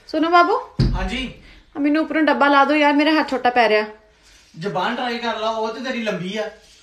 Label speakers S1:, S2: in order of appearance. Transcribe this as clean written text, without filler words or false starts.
S1: सुनो बाबू।
S2: हाँ जी।
S1: मैनू उपरों डब्बा ला दो यार, मेरा हाथ छोटा पै रहा।
S2: जबान ट्राई कर ला, वो तो तेरी लंबी है।